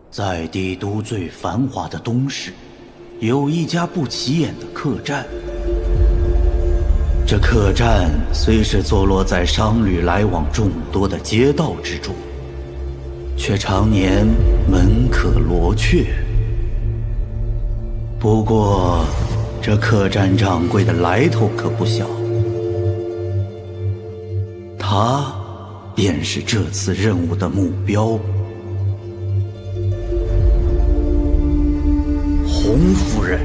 在帝都最繁华的东市，有一家不起眼的客栈。这客栈虽是坐落在商旅来往众多的街道之中，却常年门可罗雀。不过，这客栈掌柜的来头可不小，他便是这次任务的目标。洪夫人，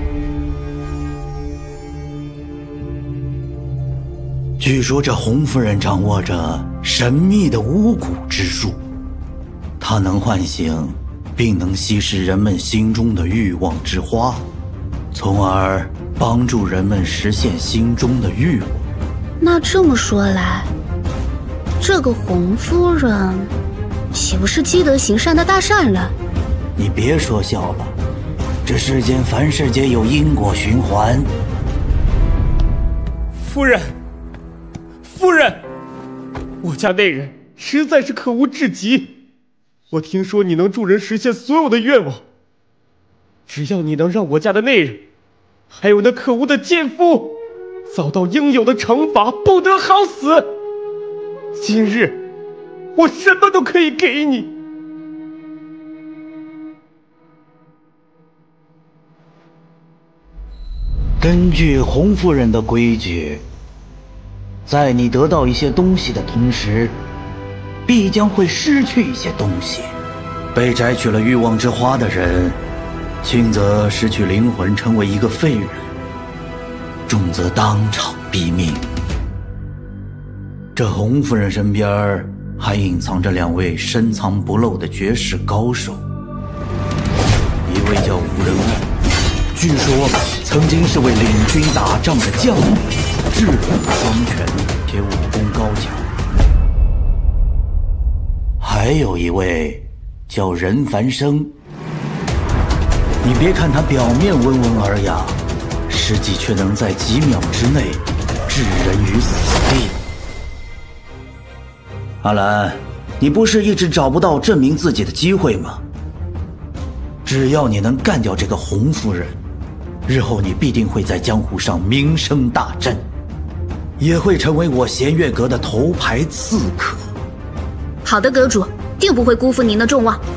据说这洪夫人掌握着神秘的巫蛊之术，她能唤醒并能吸食人们心中的欲望之花，从而帮助人们实现心中的欲望。 那这么说来，这个洪夫人岂不是积德行善的大善人？ 你别说笑了，这世间凡事皆有因果循环。 夫人，夫人，我家内人实在是可恶至极。我听说你能助人实现所有的愿望，只要你能让我家的内人，还有那可恶的奸夫，遭到应有的惩罚，不得好死。今日，我什么都可以给你。 根据洪夫人的规矩，在你得到一些东西的同时，必将会失去一些东西。被摘取了欲望之花的人，轻则失去灵魂，成为一个废人，重则当场毙命。这洪夫人身边还隐藏着2位深藏不露的绝世高手，一位叫吴仁爱，据说曾经是位领军打仗的将领，智勇双全，且武功高强。还有一位叫任凡生，你别看他表面温文尔雅，实际却能在几秒之内置人于死地。阿兰，你不是一直找不到证明自己的机会吗？只要你能干掉这个洪夫人，日后你必定会在江湖上名声大振，也会成为我弦月阁的头牌刺客。 好的，阁主，定不会辜负您的众望。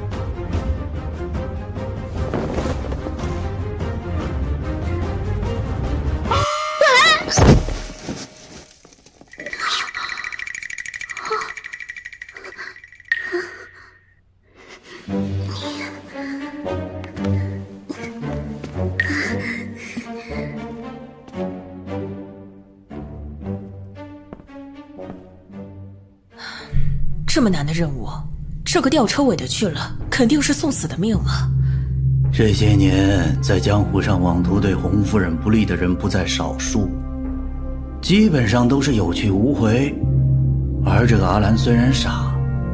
这么难的任务，这个吊车尾的去了，肯定是送死的命啊！ 这些年，在江湖上妄图对洪夫人不利的人不在少数，基本上都是有去无回。而这个阿兰虽然傻，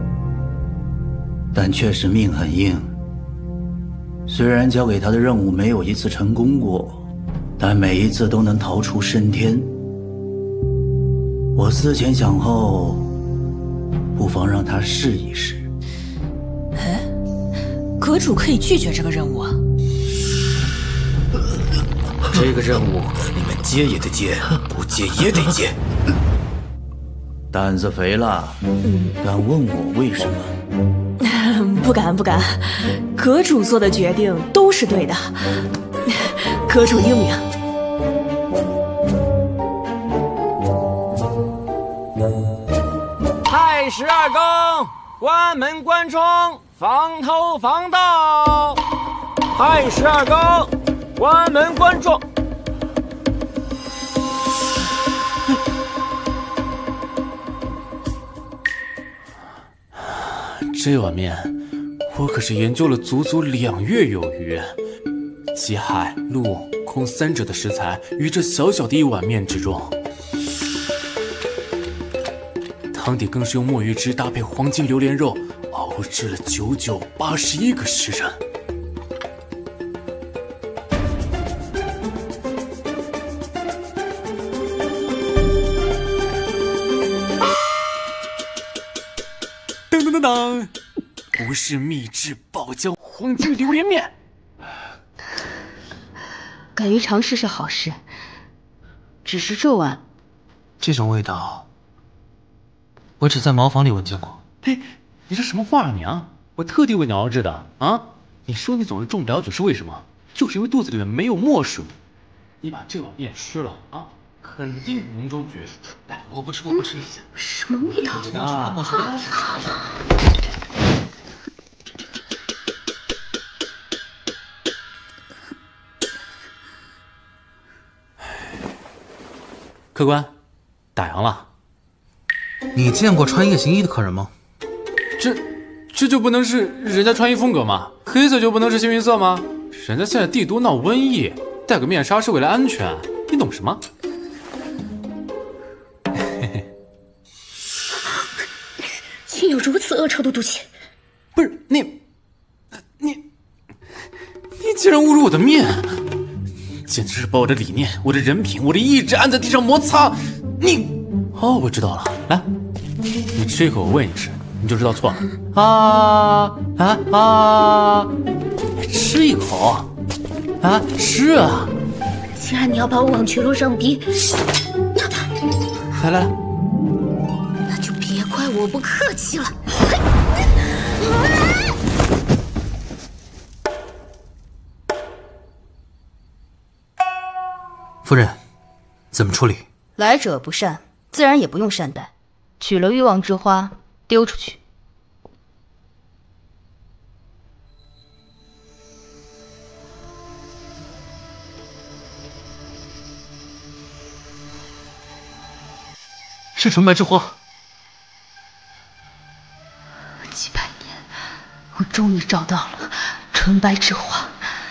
但确实命很硬。虽然交给他的任务没有一次成功过，但每一次都能逃出升天。我思前想后，不妨让他试一试。 哎，阁主可以拒绝这个任务啊？ 这个任务你们接也得接，不接也得接。 胆子肥了，敢问我为什么？ 不敢不敢，阁主做的决定都是对的。阁主英明。 亥12更，关门关窗，防偷防盗。亥12更，关门关窗。 这碗面，我可是研究了足足2月有余，集海陆空3者的食材于这小小的一碗面之中。汤底更是用墨鱼汁搭配黄金榴莲肉熬制了久久81个时辰。噔噔噔噔，不是秘制爆浆黄金榴莲面。 敢于尝试是好事，只是这碗， 这种味道，我只在茅房里闻见过。 嘿，你这什么话啊你啊！我特地为你熬制的啊！你说你总是中不了嘴是为什么？就是因为肚子里面没有墨水。你把这碗面吃了啊，肯定能中绝。来，我不吃。 什么味道啊？客官，打烊了。 你见过穿夜行衣的客人吗？ 这就不能是人家穿衣风格吗？黑色就不能是幸运色吗？人家现在帝都闹瘟疫，戴个面纱是为了安全，你懂什么？ 竟有如此恶臭的毒气！ 不是你竟然侮辱我的面，简直是把我的理念、我的人品、我的意志按在地上摩擦！哦，我知道了，来，你吃一口，我喂你吃，你就知道错了。吃一口，吃啊！ 既然你要把我往绝路上逼， 来， 那就别怪我不客气了。 夫人，怎么处理？ 来者不善，自然也不用善待。取了欲望之花，丢出去。 是纯白之花。 几百年，我终于找到了纯白之花。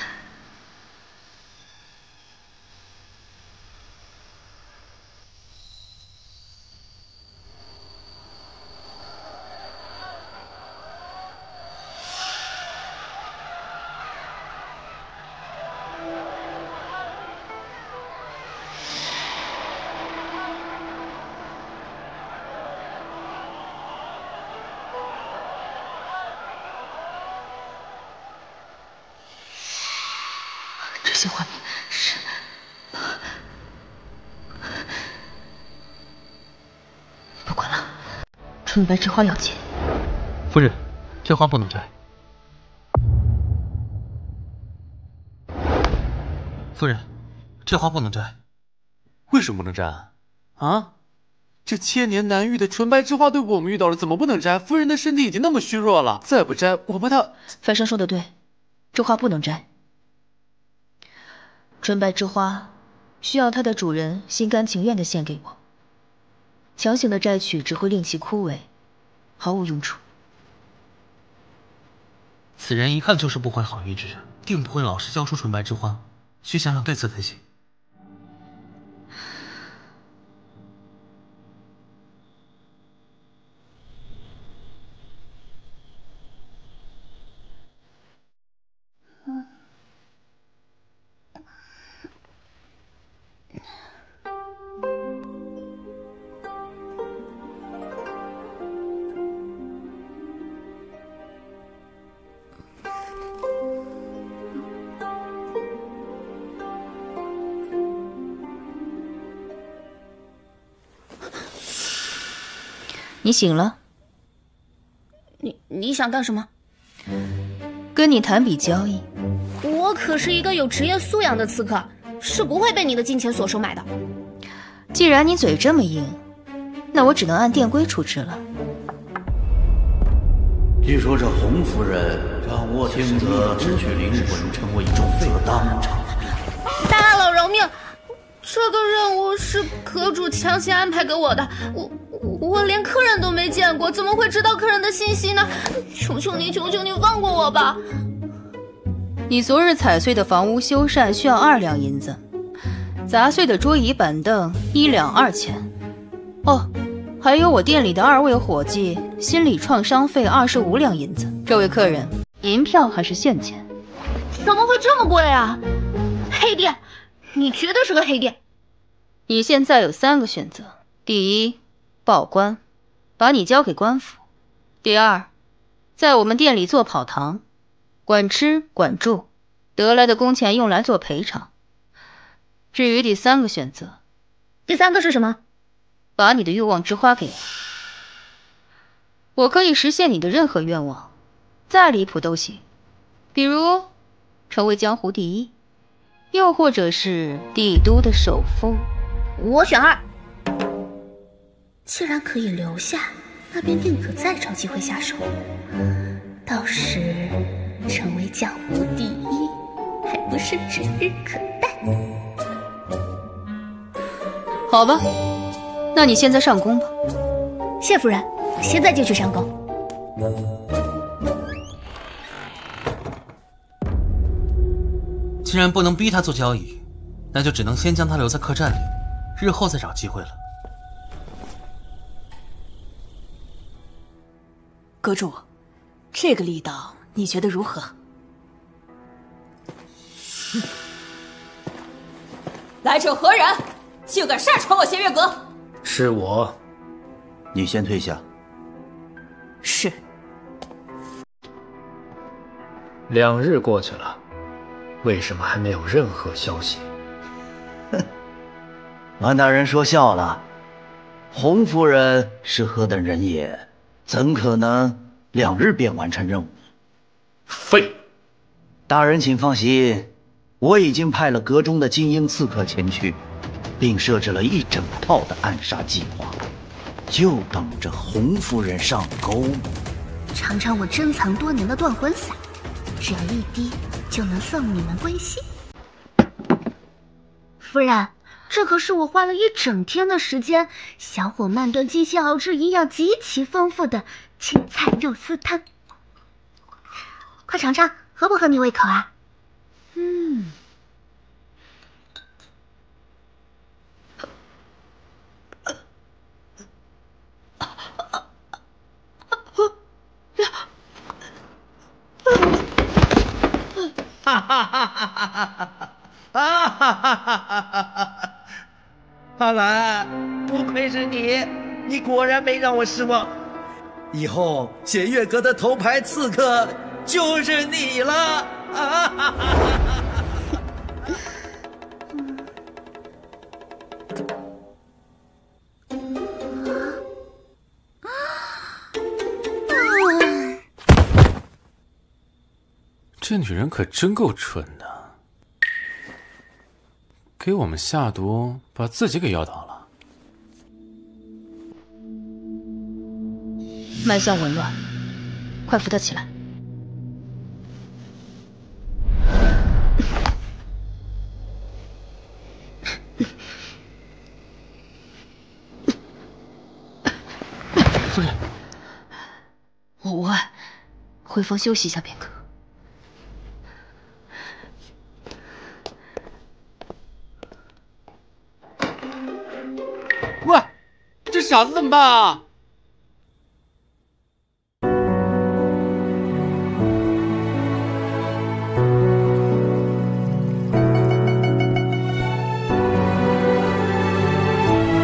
这些画面是……不管了，纯白之花要紧。 夫人，这花不能摘。夫人，这花不能摘。 为什么不能摘？啊？这千年难遇的纯白之花对我们遇到了，怎么不能摘？夫人的身体已经那么虚弱了，再不摘，我们她…… 范生说的对，这花不能摘。纯白之花需要它的主人心甘情愿地献给我，强行的摘取只会令其枯萎，毫无用处。 此人一看就是不怀好意之人，定不会老实交出纯白之花，需想想对策才行。 你醒了？ 你想干什么？ 跟你谈笔交易。 我可是一个有职业素养的刺客，是不会被你的金钱所收买的。 既然你嘴这么硬，那我只能按店规处置了。 据说这洪夫人掌握天子失去灵魂成为种子当场。 大老饶命！这个任务是阁主强行安排给我的，我连客人都没见过，怎么会知道客人的信息呢？求求你放过我吧！ 你昨日踩碎的房屋修缮需要2两银子，砸碎的桌椅板凳1两2钱。哦，还有我店里的2位伙计心理创伤费25两银子。这位客人，银票还是现钱？ 怎么会这么贵啊？黑店，你绝对是个黑店！ 你现在有3个选择：第一，报官，把你交给官府；第二，在我们店里做跑堂， 管吃管住，得来的工钱用来做赔偿。至于第3个选择， 第3个是什么？ 把你的欲望之花给我，我可以实现你的任何愿望，再离谱都行，比如成为江湖第一，又或者是帝都的首富。 我选2。既然可以留下，那便宁可再找机会下手。到时成为江湖第一，还不是指日可待？ 好吧，那你现在上工吧。 谢夫人，我现在就去上工。 既然不能逼他做交易，那就只能先将他留在客栈里，日后再找机会了。 阁主，这个力道你觉得如何？来者何人？竟敢擅闯我弦月阁！ 是我。 你先退下。 是。 2日过去了，为什么还没有任何消息？ 哼，安大人说笑了。洪夫人是何等人也，怎可能2日便完成任务？ 废！ 大人请放心，我已经派了阁中的精英刺客前去，并设置了一整套的暗杀计划，就等着洪夫人上钩。 尝尝我珍藏多年的断魂散。 只要1滴，就能送你们归西。夫人，这可是我花了1整天的时间，小火慢炖、精心熬制、营养极其丰富的青菜肉丝汤。快尝尝，合不合你胃口啊？ 哈哈哈哈哈哈！阿兰，不愧是你，你果然没让我失望。以后弦月阁的头牌刺客就是你了！啊哈哈哈哈！ 这女人可真够蠢的，给我们下毒，把自己给药倒了。 脉象紊乱，快扶他起来。 夫人， 我无碍，回房休息一下便可。 喂，这傻子怎么办啊？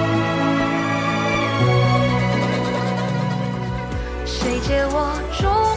谁借我中